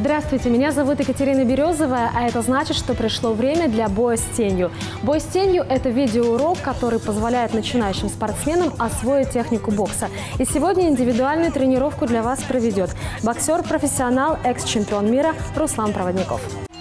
Здравствуйте, меня зовут Екатерина Березовая, а это значит, что пришло время для боя с тенью. Бой с тенью – это видеоурок, который позволяет начинающим спортсменам освоить технику бокса. И сегодня индивидуальную тренировку для вас проведет боксер-профессионал, экс-чемпион мира Руслан Проводников.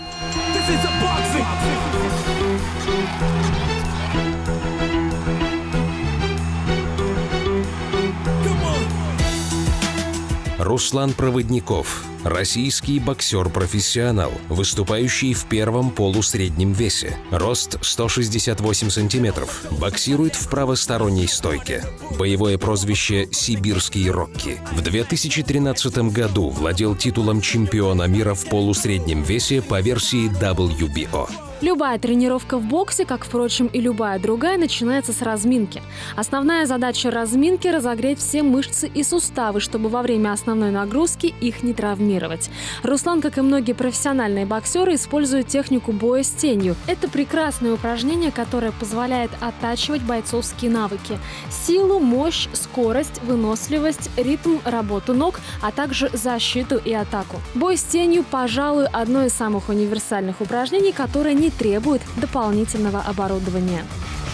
Руслан Проводников – российский боксер-профессионал, выступающий в первом полусреднем весе. Рост 168 сантиметров. Боксирует в правосторонней стойке. Боевое прозвище «Сибирский Рокки». В 2013 году владел титулом чемпиона мира в полусреднем весе по версии WBO. Любая тренировка в боксе, как, впрочем, и любая другая, начинается с разминки. Основная задача разминки – разогреть все мышцы и суставы, чтобы во время основной нагрузки их не травмировать. Руслан, как и многие профессиональные боксеры, использует технику боя с тенью. Это прекрасное упражнение, которое позволяет оттачивать бойцовские навыки – силу, мощь, скорость, выносливость, ритм, работу ног, а также защиту и атаку. Бой с тенью, пожалуй, одно из самых универсальных упражнений, которое не требует дополнительного оборудования.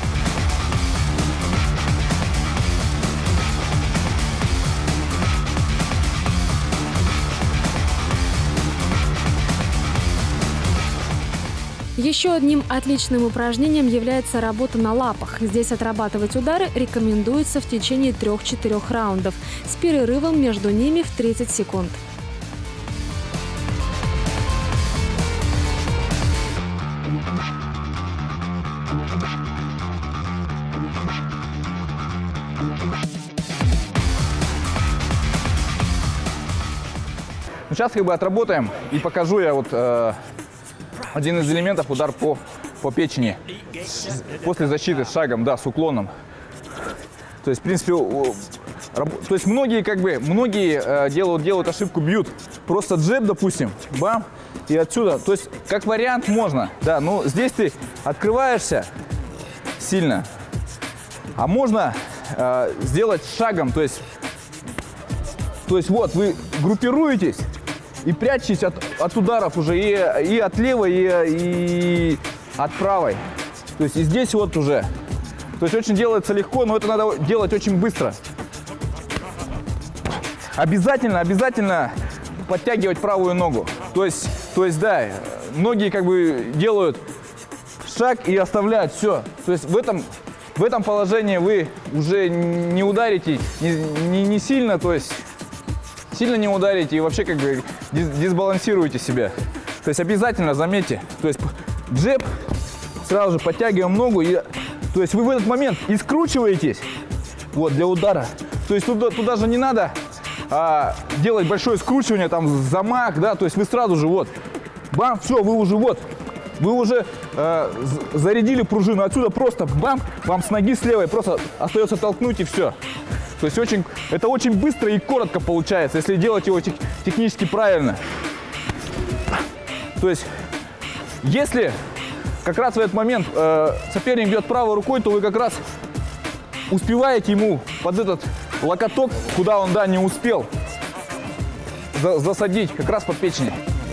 Еще одним отличным упражнением является работа на лапах. Здесь отрабатывать удары рекомендуется в течение 3-4 раундов с перерывом между ними в 30 секунд. Сейчас отработаем и покажу я один из элементов — удар по печени после защиты с шагом, да, с уклоном. То есть, в принципе, многие делают ошибку, бьют просто джеб, допустим, бам, и отсюда. То есть, как вариант можно, да, но здесь ты открываешься сильно, а можно сделать шагом, то есть вот вы группируетесь и прячетесь от ударов уже и от левой, и от правой. То есть и здесь вот уже. То есть очень делается легко, но это надо делать очень быстро. Обязательно подтягивать правую ногу. То есть да, многие делают шаг и оставляют все. То есть в этом положении вы уже не ударите не сильно, то есть сильно не ударите и вообще дисбалансируете себя. То есть обязательно заметьте, то есть джеб, сразу же подтягиваем ногу, и то есть вы в этот момент и скручиваетесь вот для удара. То есть туда же не надо делать большое скручивание, там замах, да, то есть вы сразу же вот, бам, все, вы уже зарядили пружину, отсюда просто бам, вам с ноги с левой просто остается толкнуть и все. То есть это очень быстро и коротко получается, если делать его технически правильно. То есть, если как раз в этот момент соперник бьет правой рукой, то вы как раз успеваете ему под этот локоток, куда он, да, не успел, засадить, как раз под печень.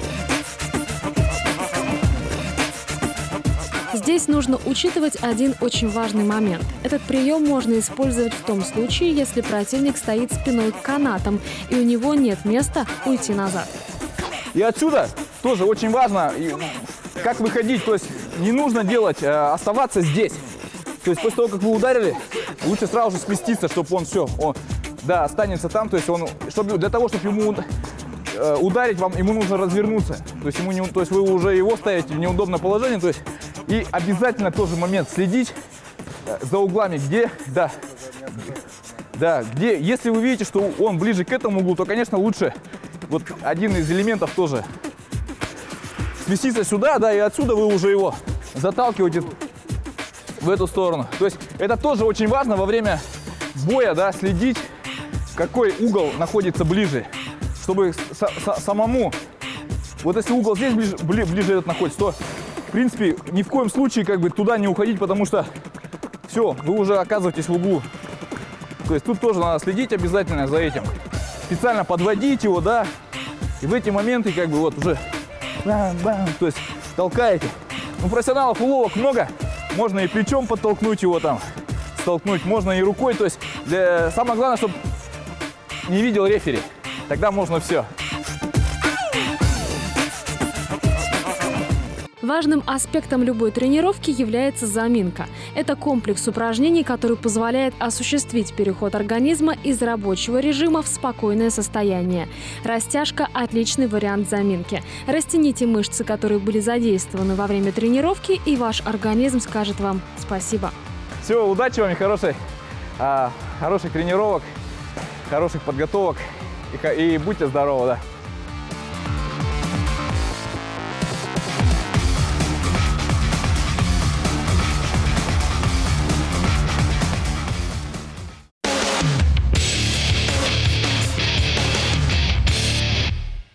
Здесь нужно учитывать один очень важный момент. Этот прием можно использовать в том случае, если противник стоит спиной к канатам, и у него нет места уйти назад. И отсюда тоже очень важно, как выходить. То есть не нужно оставаться здесь. То есть после того, как вы ударили, лучше сразу же сместиться, чтобы он останется там. То есть для того, чтобы ему ударить, ему нужно развернуться. То есть вы уже его ставите в неудобное положение. То есть и обязательно тоже момент следить за углами, если вы видите, что он ближе к этому углу, то, конечно, лучше вот один из элементов тоже сместиться сюда, да, и отсюда вы уже его заталкиваете в эту сторону. То есть это тоже очень важно во время боя, да, следить, какой угол находится ближе, чтобы самому, вот если угол здесь ближе этот находится, то в принципе ни в коем случае туда не уходить, потому что все, вы уже оказываетесь в углу. То есть тут тоже надо следить обязательно за этим. Специально подводить его, да, И в эти моменты как бы вот уже бам-бам, то есть толкаете. У профессионалов уловок много, можно и плечом подтолкнуть его там, столкнуть, можно и рукой. То есть самое главное, чтобы не видел рефери, тогда можно все. Важным аспектом любой тренировки является заминка. Это комплекс упражнений, который позволяет осуществить переход организма из рабочего режима в спокойное состояние. Растяжка – отличный вариант заминки. Растяните мышцы, которые были задействованы во время тренировки, и ваш организм скажет вам спасибо. Все, удачи вам и хороших тренировок, хороших подготовок. И будьте здоровы, да.